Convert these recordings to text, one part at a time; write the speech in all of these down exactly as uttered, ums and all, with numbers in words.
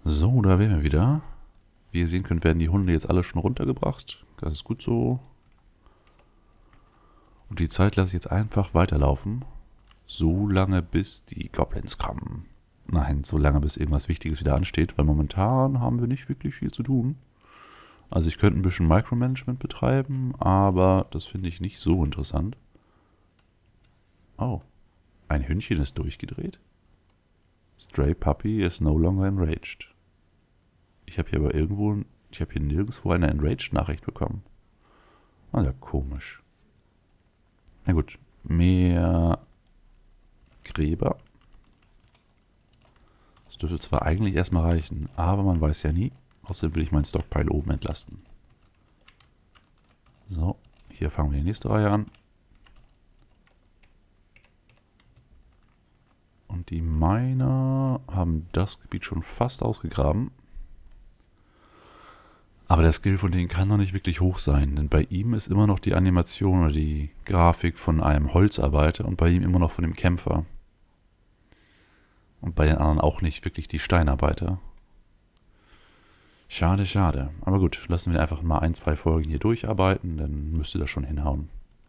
So, da wären wir wieder. Wie ihr sehen könnt, werden die Hunde jetzt alle schon runtergebracht. Das ist gut so. Und die Zeit lasse ich jetzt einfach weiterlaufen. So lange, bis die Goblins kommen. Nein, so lange, bis irgendwas Wichtiges wieder ansteht, weil momentan haben wir nicht wirklich viel zu tun. Also ich könnte ein bisschen Micromanagement betreiben, aber das finde ich nicht so interessant. Oh, ein Hündchen ist durchgedreht. Stray Puppy is no longer enraged. Ich habe hier aber irgendwo, ich habe hier nirgendwo eine Enraged-Nachricht bekommen. Ah ja, komisch. Na gut, mehr Gräber. Das dürfte zwar eigentlich erstmal reichen, aber man weiß ja nie. Außerdem will ich meinen Stockpile oben entlasten. So, hier fangen wir die nächste Reihe an. Und die Miner haben das Gebiet schon fast ausgegraben. Aber der Skill von denen kann noch nicht wirklich hoch sein, denn bei ihm ist immer noch die Animation oder die Grafik von einem Holzarbeiter und bei ihm immer noch von dem Kämpfer. Und bei den anderen auch nicht wirklich die Steinarbeiter. Schade, schade. Aber gut, lassen wir einfach mal ein, zwei Folgen hier durcharbeiten, dann müsste das schon hinhauen.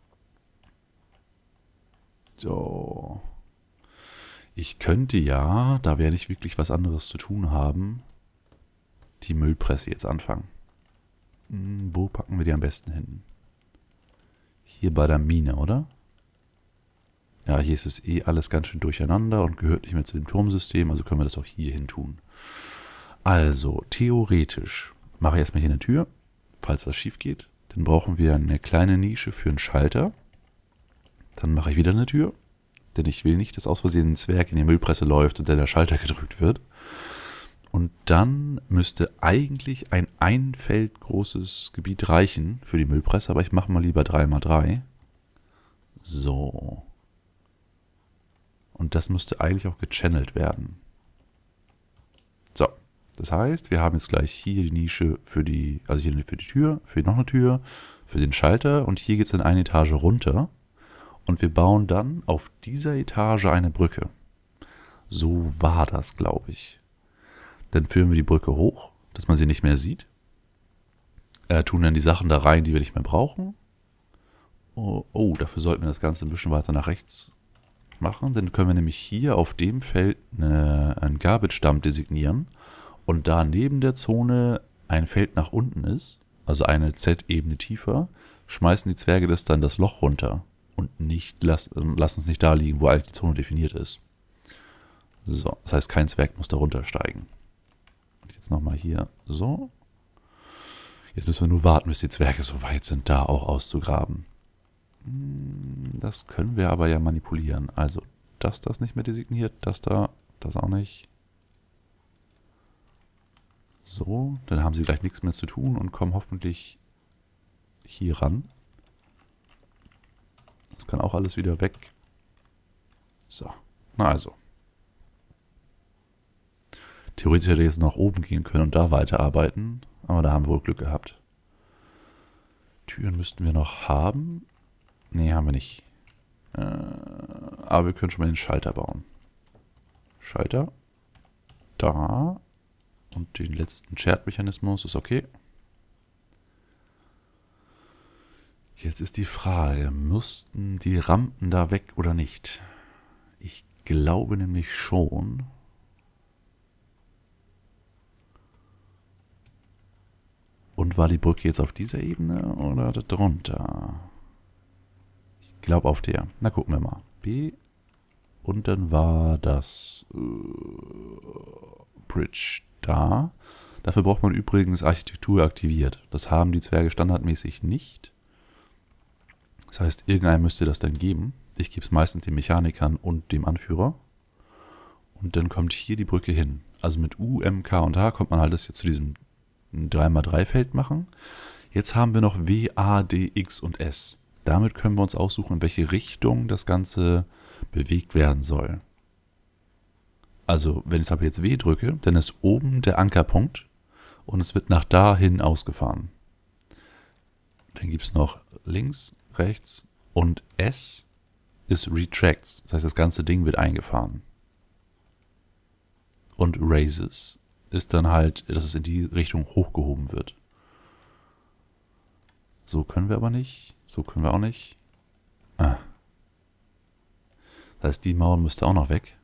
So. Ich könnte ja, da wir ja nicht wirklich was anderes zu tun haben, die Müllpresse jetzt anfangen. Hm, wo packen wir die am besten hin? Hier bei der Mine, oder? Ja, hier ist es eh alles ganz schön durcheinander und gehört nicht mehr zu dem Turmsystem, also können wir das auch hier hin tun. Also, theoretisch mache ich erstmal hier eine Tür, falls was schief geht. Dann brauchen wir eine kleine Nische für einen Schalter. Dann mache ich wieder eine Tür, denn ich will nicht, dass aus Versehen ein Zwerg in die Müllpresse läuft und dann der Schalter gedrückt wird. Und dann müsste eigentlich ein ein Feld großes Gebiet reichen für die Müllpresse, aber ich mache mal lieber drei mal drei. So. Und das müsste eigentlich auch gechannelt werden. So. Das heißt, wir haben jetzt gleich hier die Nische für die, also hier für die Tür, für noch eine Tür, für den Schalter und hier geht es in eine Etage runter. Und wir bauen dann auf dieser Etage eine Brücke. So war das, glaube ich. Dann führen wir die Brücke hoch, dass man sie nicht mehr sieht. Äh, tun dann die Sachen da rein, die wir nicht mehr brauchen. Oh, oh, dafür sollten wir das Ganze ein bisschen weiter nach rechts machen. Dann können wir nämlich hier auf dem Feld eine, einen Garbage-Dump designieren. Und da neben der Zone ein Feld nach unten ist, also eine Z-Ebene tiefer, schmeißen die Zwerge das dann das Loch runter. Und nicht lassen es nicht da liegen, wo eigentlich die Zone definiert ist. So, das heißt, kein Zwerg muss da runtersteigen. Und jetzt nochmal hier so. Jetzt müssen wir nur warten, bis die Zwerge so weit sind, da auch auszugraben. Das können wir aber ja manipulieren. Also, das, das nicht mehr designiert, das da, das auch nicht. So, dann haben sie gleich nichts mehr zu tun und kommen hoffentlich hier ran. Das kann auch alles wieder weg. So, na also. Theoretisch hätte ich jetzt nach oben gehen können und da weiterarbeiten, aber da haben wir wohl Glück gehabt. Türen müssten wir noch haben. Nee, haben wir nicht. Äh, aber wir können schon mal den Schalter bauen. Schalter. Da. Und den letzten Shared-Mechanismus ist okay. Jetzt ist die Frage, mussten die Rampen da weg oder nicht? Ich glaube nämlich schon. Und war die Brücke jetzt auf dieser Ebene oder darunter? Ich glaube auf der. Na, gucken wir mal. B. Und dann war das äh, Bridge da. Dafür braucht man übrigens Architektur aktiviert. Das haben die Zwerge standardmäßig nicht. Das heißt, irgendeinem müsste das dann geben. Ich gebe es meistens den Mechanikern und dem Anführer. Und dann kommt hier die Brücke hin. Also mit U, M, K und H kommt man halt das jetzt zu diesem drei mal drei Feld machen. Jetzt haben wir noch W, A, D, X und S. Damit können wir uns aussuchen, in welche Richtung das Ganze bewegt werden soll. Also, wenn ich aber jetzt W drücke, dann ist oben der Ankerpunkt und es wird nach dahin ausgefahren. Dann gibt es noch links, rechts und S ist Retracts. Das heißt, das ganze Ding wird eingefahren. Und Raises ist dann halt, dass es in die Richtung hochgehoben wird. So können wir aber nicht. So können wir auch nicht. Ah. Das heißt, die Mauer müsste auch noch weg.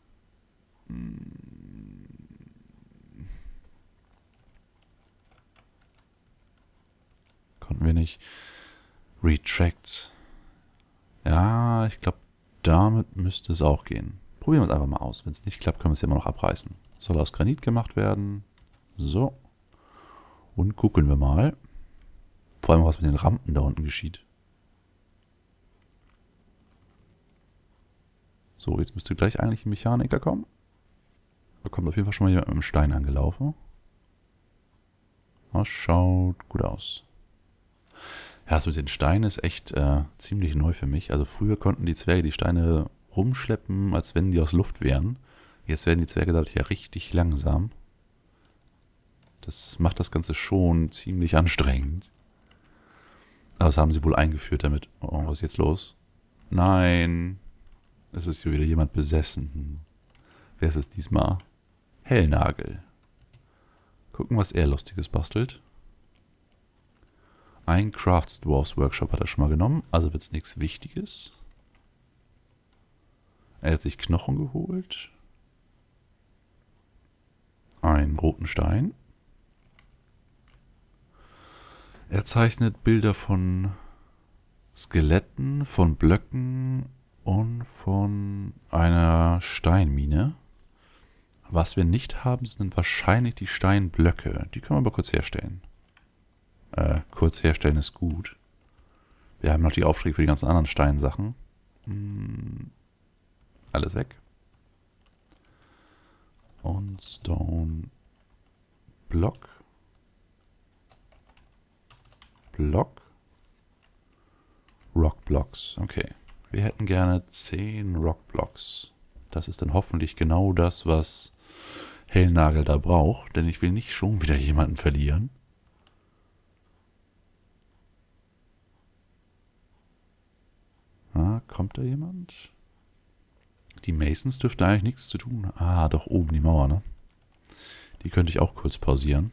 Konnten wir nicht. Retracts. Ja, ich glaube, damit müsste es auch gehen. Probieren wir es einfach mal aus. Wenn es nicht klappt, können wir es ja immer noch abreißen. Soll aus Granit gemacht werden. So. Und gucken wir mal. Vor allem, was mit den Rampen da unten geschieht. So, jetzt müsste gleich eigentlich ein Mechaniker kommen. Da kommt auf jeden Fall schon mal jemand mit dem Stein angelaufen. Das schaut gut aus. Ja, das mit den Steinen ist echt äh, ziemlich neu für mich. Also früher konnten die Zwerge die Steine rumschleppen, als wenn die aus Luft wären. Jetzt werden die Zwerge dadurch ja richtig langsam. Das macht das Ganze schon ziemlich anstrengend. Aber das haben sie wohl eingeführt damit. Oh, was ist jetzt los? Nein. Es ist hier wieder jemand besessen. Wer ist es diesmal? Hellnagel. Gucken, was er Lustiges bastelt. Ein Crafts Dwarfs Workshop hat er schon mal genommen. Also wird es nichts Wichtiges. Er hat sich Knochen geholt. Einen roten Stein. Er zeichnet Bilder von Skeletten, von Blöcken und von einer Steinmine. Was wir nicht haben, sind wahrscheinlich die Steinblöcke. Die können wir aber kurz herstellen. Äh, kurz herstellen ist gut. Wir haben noch die Aufträge für die ganzen anderen Steinsachen. Hm, alles weg. Und Stone Block. Block. Rock Blocks. Okay. Wir hätten gerne zehn Rock Blocks. Das ist dann hoffentlich genau das, was Hellnagel da braucht. Denn ich will nicht schon wieder jemanden verlieren. Ah, kommt da jemand? Die Masons dürften eigentlich nichts zu tun. Ah, doch oben die Mauer, ne? Die könnte ich auch kurz pausieren.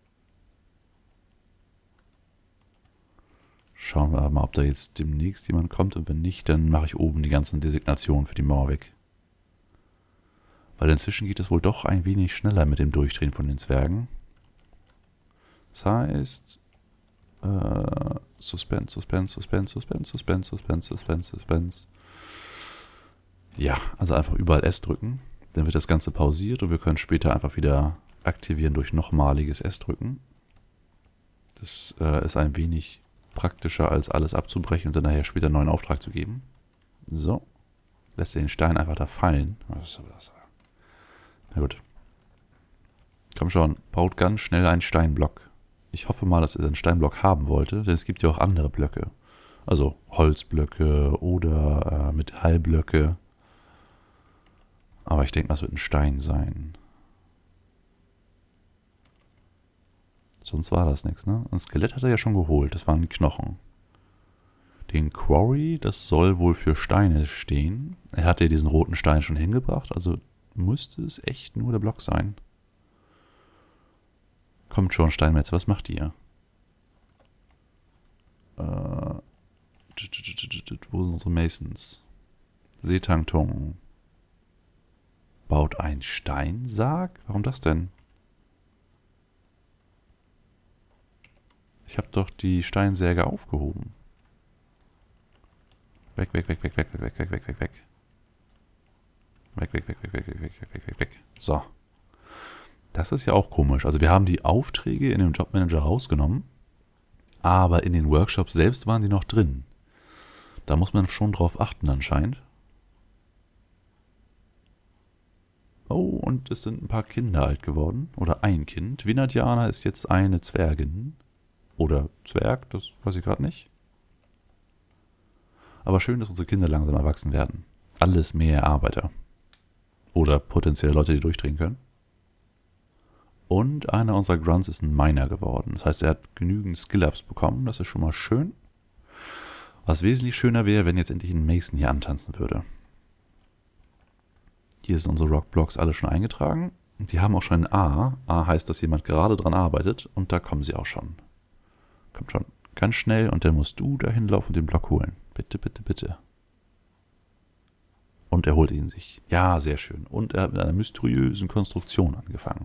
Schauen wir mal, ob da jetzt demnächst jemand kommt. Und wenn nicht, dann mache ich oben die ganzen Designationen für die Mauer weg. Weil inzwischen geht es wohl doch ein wenig schneller mit dem Durchdrehen von den Zwergen. Das heißt... Äh, Suspense, Suspense, Suspense, Suspense, Suspense, Suspense, Suspense, Suspense. Ja, also einfach überall S drücken. Dann wird das Ganze pausiert und wir können später einfach wieder aktivieren durch nochmaliges S drücken. Das äh, ist ein wenig praktischer, als alles abzubrechen und dann nachher später einen neuen Auftrag zu geben. So. Lässt den Stein einfach da fallen. Was soll das? Na gut. Komm schon, baut ganz schnell einen Steinblock. Ich hoffe mal, dass ihr einen Steinblock haben wollte, denn es gibt ja auch andere Blöcke. Also Holzblöcke oder äh, Metallblöcke. Aber ich denke, das wird ein Stein sein. Sonst war das nichts, ne? Ein Skelett hat er ja schon geholt, das waren die Knochen. Den Quarry, das soll wohl für Steine stehen. Er hatte ja diesen roten Stein schon hingebracht, also müsste es echt nur der Block sein. Kommt schon, Steinmetz, was macht ihr? Äh, wo sind unsere Masons? Seetangtung. Baut ein Steinsarg? Warum das denn? Ich habe doch die Steinsäge aufgehoben. Weg, weg, weg, weg, weg, weg, weg, weg, weg, weg, weg. Weg, weg, weg, weg, weg, weg, weg, weg, weg, weg, weg. So. Das ist ja auch komisch. Also wir haben die Aufträge in dem Jobmanager rausgenommen, aber in den Workshops selbst waren die noch drin. Da muss man schon drauf achten anscheinend. Oh, und es sind ein paar Kinder alt geworden. Oder ein Kind. Vinadiana ist jetzt eine Zwergin. Oder Zwerg, das weiß ich gerade nicht. Aber schön, dass unsere Kinder langsam erwachsen werden. Alles mehr Arbeiter. Oder potenzielle Leute, die durchdrehen können. Und einer unserer Grunts ist ein Miner geworden. Das heißt, er hat genügend Skill-Ups bekommen. Das ist schon mal schön. Was wesentlich schöner wäre, wenn jetzt endlich ein Mason hier antanzen würde. Hier sind unsere Rockblocks alle schon eingetragen. Die haben auch schon ein A. A heißt, dass jemand gerade dran arbeitet. Und da kommen sie auch schon. Kommt schon ganz schnell. Und dann musst du dahin laufen und den Block holen. Bitte, bitte, bitte. Und er holt ihn sich. Ja, sehr schön. Und er hat mit einer mysteriösen Konstruktion angefangen.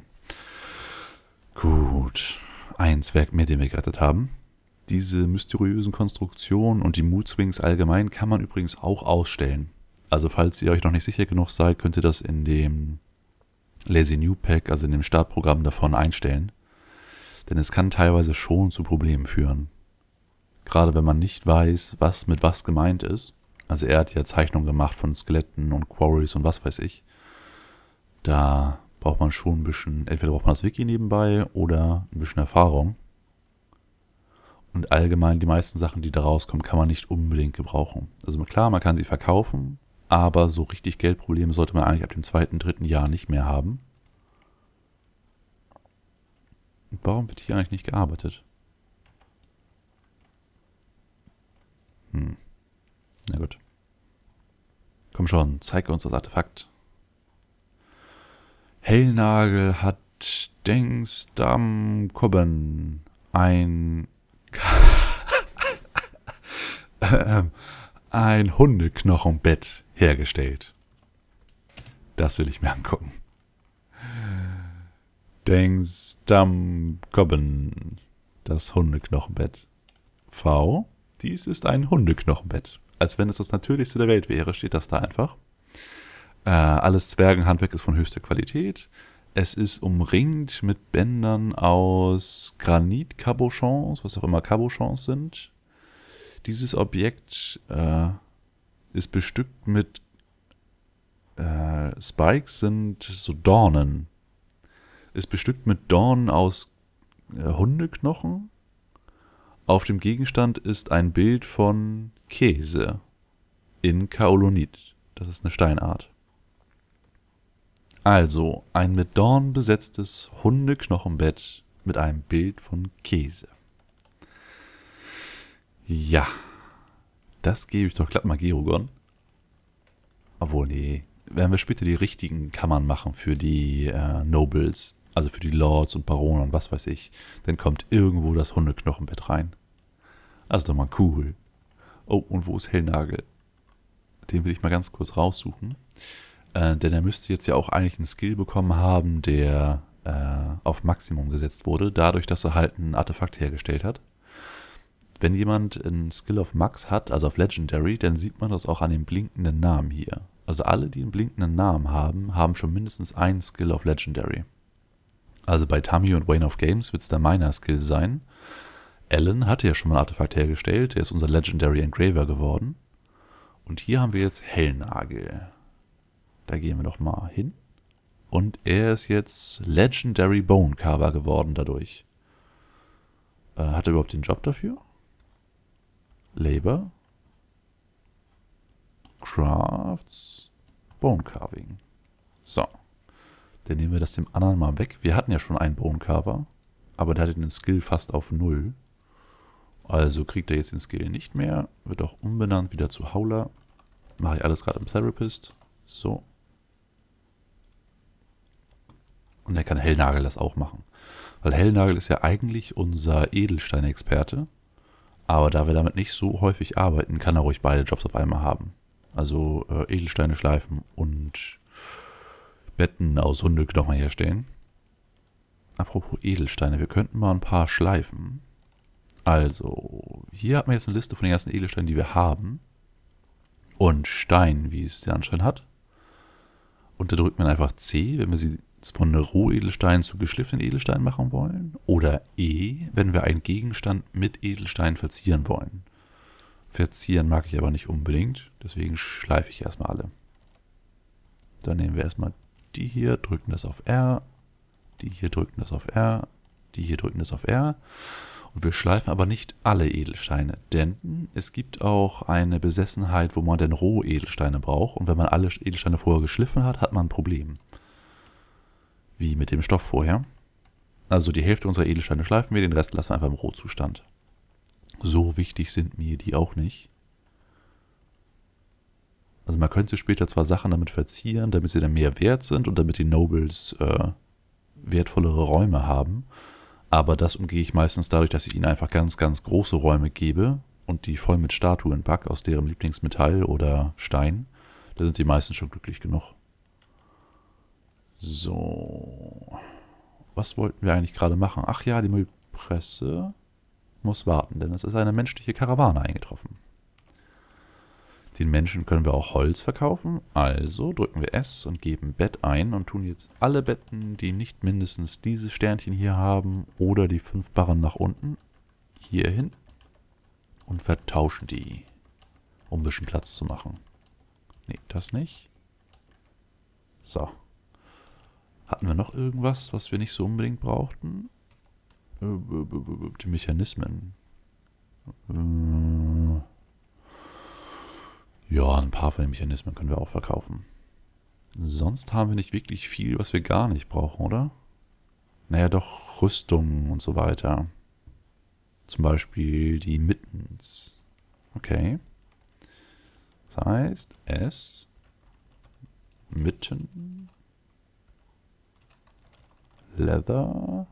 Gut. Ein Zwerg mehr, den wir gerettet haben. Diese mysteriösen Konstruktionen und die Mood Swings allgemein kann man übrigens auch ausstellen. Also falls ihr euch noch nicht sicher genug seid, könnt ihr das in dem Lazy New Pack, also in dem Startprogramm davon einstellen. Denn es kann teilweise schon zu Problemen führen. Gerade wenn man nicht weiß, was mit was gemeint ist. Also er hat ja Zeichnungen gemacht von Skeletten und Quarries und was weiß ich. Da braucht man schon ein bisschen, entweder braucht man das Wiki nebenbei oder ein bisschen Erfahrung. Und allgemein die meisten Sachen, die da rauskommen, kann man nicht unbedingt gebrauchen. Also klar, man kann sie verkaufen, aber so richtig Geldprobleme sollte man eigentlich ab dem zweiten, dritten Jahr nicht mehr haben. Und warum wird hier eigentlich nicht gearbeitet? Hm. Na gut. Komm schon, zeig uns das Artefakt. Hellnagel hat Dengsdam Kobben ein ein Hundeknochenbett hergestellt. Das will ich mir angucken. Dengsdam Kobben. Das Hundeknochenbett. V. Dies ist ein Hundeknochenbett. Als wenn es das Natürlichste der Welt wäre, steht das da einfach. Äh, alles Zwergenhandwerk ist von höchster Qualität. Es ist umringt mit Bändern aus Granit-Cabochons, was auch immer Cabochons sind. Dieses Objekt äh, ist bestückt mit äh, Spikes, sind so Dornen. Ist bestückt mit Dornen aus äh, Hundeknochen. Auf dem Gegenstand ist ein Bild von Käse in Kaolonit. Das ist eine Steinart. Also, ein mit Dorn besetztes Hundeknochenbett mit einem Bild von Käse. Ja, das gebe ich doch glatt mal Gerogon. Obwohl, nee, werden wir später die richtigen Kammern machen für die äh, Nobles, also für die Lords und Barone und was weiß ich. Dann kommt irgendwo das Hundeknochenbett rein. Das ist doch mal cool. Oh, und wo ist Hellnagel? Den will ich mal ganz kurz raussuchen. Äh, denn er müsste jetzt ja auch eigentlich einen Skill bekommen haben, der äh, auf Maximum gesetzt wurde, dadurch, dass er halt ein Artefakt hergestellt hat. Wenn jemand einen Skill auf Max hat, also auf Legendary, dann sieht man das auch an dem blinkenden Namen hier. Also alle, die einen blinkenden Namen haben, haben schon mindestens einen Skill auf Legendary. Also bei Tammy und Wayne of Games wird es der Miner-Skill sein. Alan hatte ja schon mal ein Artefakt hergestellt, der ist unser Legendary Engraver geworden. Und hier haben wir jetzt Hellnagel. Da gehen wir doch mal hin. Und er ist jetzt Legendary Bone Carver geworden dadurch. Äh, hat er überhaupt den Job dafür? Labor. Crafts. Bone Carving. So. Dann nehmen wir das dem anderen mal weg. Wir hatten ja schon einen Bone Carver. Aber der hatte den Skill fast auf null. Also kriegt er jetzt den Skill nicht mehr. Wird auch umbenannt wieder zu Howler. Mache ich alles gerade im Therapist. So. Und er kann Hellnagel das auch machen. Weil Hellnagel ist ja eigentlich unser Edelstein-Experte. Aber da wir damit nicht so häufig arbeiten, kann er ruhig beide Jobs auf einmal haben. Also äh, Edelsteine schleifen und Betten aus Hundeknochen herstellen. Apropos Edelsteine, wir könnten mal ein paar schleifen. Also, hier hat man jetzt eine Liste von den ganzen Edelsteinen, die wir haben. Und Stein, wie es der Anschein hat. Und da drückt man einfach C, wenn wir sie von Rohedelstein zu geschliffenen Edelstein machen wollen. Oder E, wenn wir einen Gegenstand mit Edelstein verzieren wollen. Verzieren mag ich aber nicht unbedingt, deswegen schleife ich erstmal alle. Dann nehmen wir erstmal die hier, drücken das auf R. Die hier drücken das auf R. Die hier drücken das auf R. Und wir schleifen aber nicht alle Edelsteine, denn es gibt auch eine Besessenheit, wo man dann Rohedelsteine braucht. Und wenn man alle Edelsteine vorher geschliffen hat, hat man ein Problem. Wie mit dem Stoff vorher. Also die Hälfte unserer Edelsteine schleifen wir, den Rest lassen wir einfach im Rohzustand. So wichtig sind mir die auch nicht. Also man könnte später zwar Sachen damit verzieren, damit sie dann mehr wert sind und damit die Nobles äh, wertvollere Räume haben. Aber das umgehe ich meistens dadurch, dass ich ihnen einfach ganz, ganz große Räume gebe und die voll mit Statuen packe aus deren Lieblingsmetall oder Stein. Da sind die meisten schon glücklich genug. So. Was wollten wir eigentlich gerade machen? Ach ja, die Müllpresse muss warten, denn es ist eine menschliche Karawane eingetroffen. Den Menschen können wir auch Holz verkaufen, also drücken wir S und geben Bett ein und tun jetzt alle Betten, die nicht mindestens dieses Sternchen hier haben oder die fünf Barren nach unten, hier hin und vertauschen die, um ein bisschen Platz zu machen. Ne, das nicht. So. Hatten wir noch irgendwas, was wir nicht so unbedingt brauchten? Die Mechanismen. Äh... Ja, ein paar von den Mechanismen können wir auch verkaufen. Sonst haben wir nicht wirklich viel, was wir gar nicht brauchen, oder? Naja, doch Rüstungen und so weiter. Zum Beispiel die Mittens. Okay. Das heißt, S, Mitten, Leather.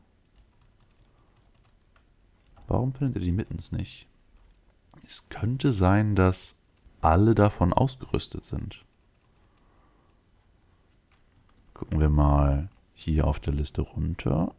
Warum findet ihr die Mittens nicht? Es könnte sein, dass alle davon ausgerüstet sind. Gucken wir mal hier auf der Liste runter.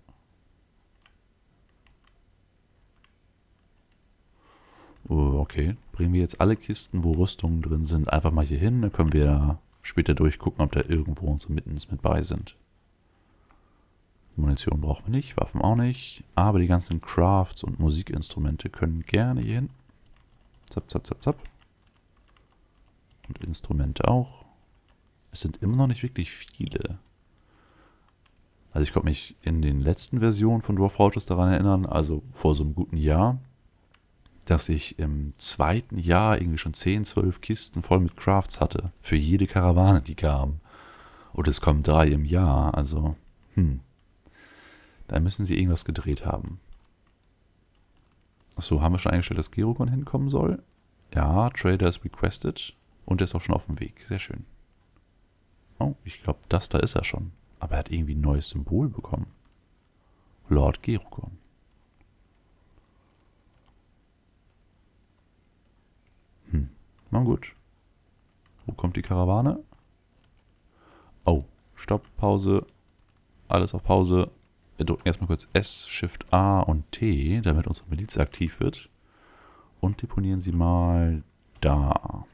Oh, okay, bringen wir jetzt alle Kisten, wo Rüstungen drin sind, einfach mal hier hin. Dann können wir später durchgucken, ob da irgendwo unsere Mittens mit bei sind. Munition brauchen wir nicht, Waffen auch nicht. Aber die ganzen Crafts und Musikinstrumente können gerne hier hin. Zap, zap, zap, zap. Und Instrumente auch. Es sind immer noch nicht wirklich viele. Also ich konnte mich in den letzten Versionen von Dwarf Fortress daran erinnern, also vor so einem guten Jahr, dass ich im zweiten Jahr irgendwie schon zehn, zwölf Kisten voll mit Crafts hatte. Für jede Karawane, die kam. Und es kommen drei im Jahr, also, hm. Da müssen sie irgendwas gedreht haben. Achso, haben wir schon eingestellt, dass Gerogon hinkommen soll? Ja, Trader is requested. Und er ist auch schon auf dem Weg. Sehr schön. Oh, ich glaube, das da ist er schon. Aber er hat irgendwie ein neues Symbol bekommen. Lord Gerogon. Hm, na gut. Wo kommt die Karawane? Oh, Stopp, Pause. Alles auf Pause. Wir drücken erstmal kurz S, Shift A und T, damit unsere Miliz aktiv wird. Und deponieren sie mal da.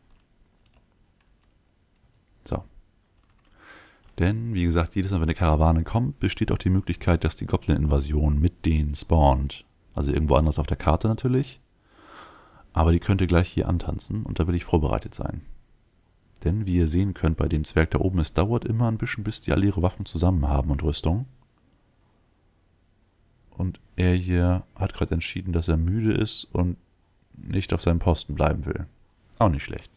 So. Denn, wie gesagt, jedes Mal, wenn eine Karawane kommt, besteht auch die Möglichkeit, dass die Goblin-Invasion mit denen spawnt. Also irgendwo anders auf der Karte natürlich. Aber die könnte gleich hier antanzen und da will ich vorbereitet sein. Denn, wie ihr sehen könnt, bei dem Zwerg da oben, es dauert immer ein bisschen, bis die alle ihre Waffen zusammen haben und Rüstung. Und er hier hat gerade entschieden, dass er müde ist und nicht auf seinem Posten bleiben will. Auch nicht schlecht.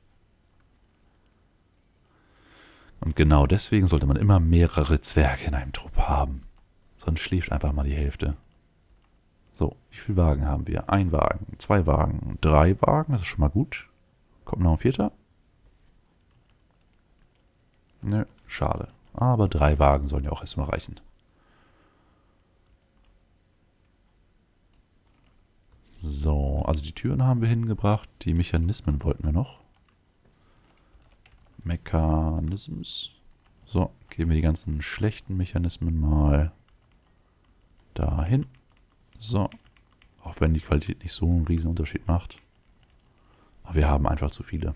Und genau deswegen sollte man immer mehrere Zwerge in einem Trupp haben. Sonst schläft einfach mal die Hälfte. So, wie viele Wagen haben wir? Ein Wagen, zwei Wagen, drei Wagen, das ist schon mal gut. Kommt noch ein vierter? Nö, schade. Aber drei Wagen sollen ja auch erstmal reichen. So, also die Türen haben wir hingebracht. Die Mechanismen wollten wir noch. Mechanisms. So, geben wir die ganzen schlechten Mechanismen mal dahin. So, auch wenn die Qualität nicht so einen riesen Unterschied macht. Aber wir haben einfach zu viele.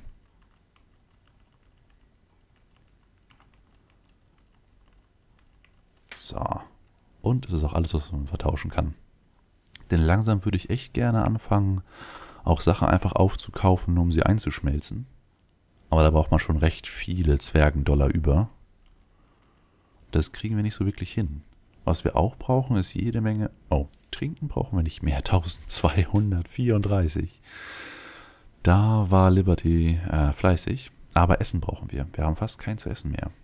So. Und es ist auch alles, was man vertauschen kann. Denn langsam würde ich echt gerne anfangen, auch Sachen einfach aufzukaufen, um sie einzuschmelzen. Aber da braucht man schon recht viele Zwergendollar über. Das kriegen wir nicht so wirklich hin. Was wir auch brauchen, ist jede Menge... Oh, trinken brauchen wir nicht mehr. eintausendzweihundertvierunddreißig. Da war Liberty äh, fleißig. Aber Essen brauchen wir. Wir haben fast kein zu essen mehr.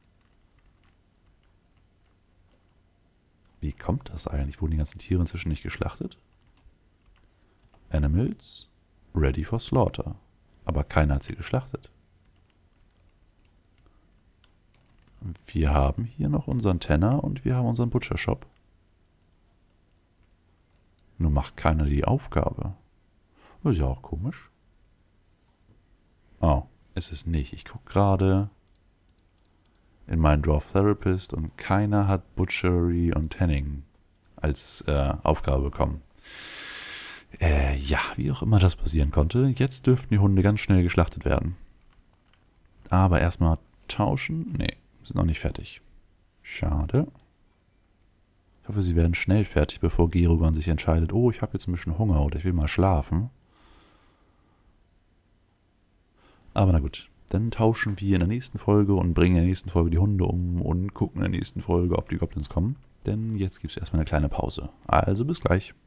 Wie kommt das eigentlich? Wurden die ganzen Tiere inzwischen nicht geschlachtet? Animals ready for slaughter. Aber keiner hat sie geschlachtet. wir haben hier noch unseren Tenner und wir haben unseren Butcher Shop. Nur macht keiner die Aufgabe. Das ist ja auch komisch. Oh, ist es nicht. Ich gucke gerade in meinen Dwarf Therapist und keiner hat Butchery und Tanning als äh, Aufgabe bekommen. Äh, ja, wie auch immer das passieren konnte. Jetzt dürften die Hunde ganz schnell geschlachtet werden. Aber erstmal tauschen. Nee, sind noch nicht fertig. Schade. Ich hoffe, sie werden schnell fertig, bevor Gerugan sich entscheidet, oh, ich habe jetzt ein bisschen Hunger oder ich will mal schlafen. Aber na gut, dann tauschen wir in der nächsten Folge und bringen in der nächsten Folge die Hunde um und gucken in der nächsten Folge, ob die Goblins kommen. Denn jetzt gibt es erstmal eine kleine Pause. Also bis gleich.